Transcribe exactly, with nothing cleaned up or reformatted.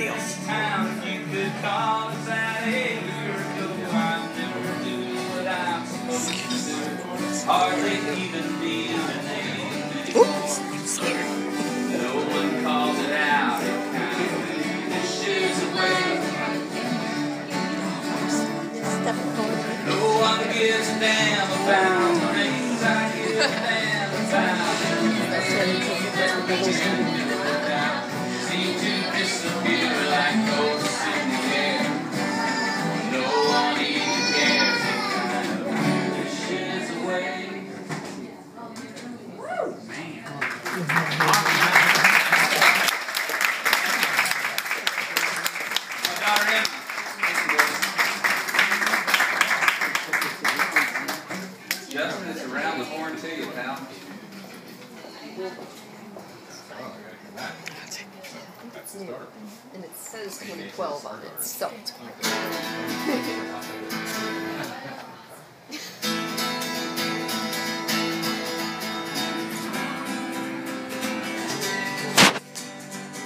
deal. Hardly even be the name. Oops, sorry. No one calls it out. It kind of pushes away. No one gives a damn about the things I give a damn about. Seem to disappear like ghosts in the air. No one even cares. It kind of pushes away. Justin, it's around the horn to you, pal. It's new. And it says twenty twelve on it, so.